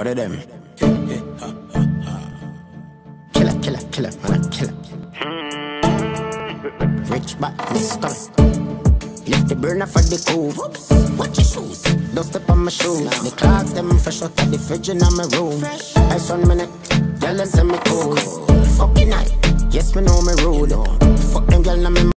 What are them? Killer, man, a killer. Rich back, Mr. Lift the burner for the cool. Watch your shoes. Don't step on my shoes. The clocks, them fresh out of the fridge in my room. Ice 1 minute, girl, them send me cool. Fucking night, yes, me know me rude. Fuck them girl, I'm in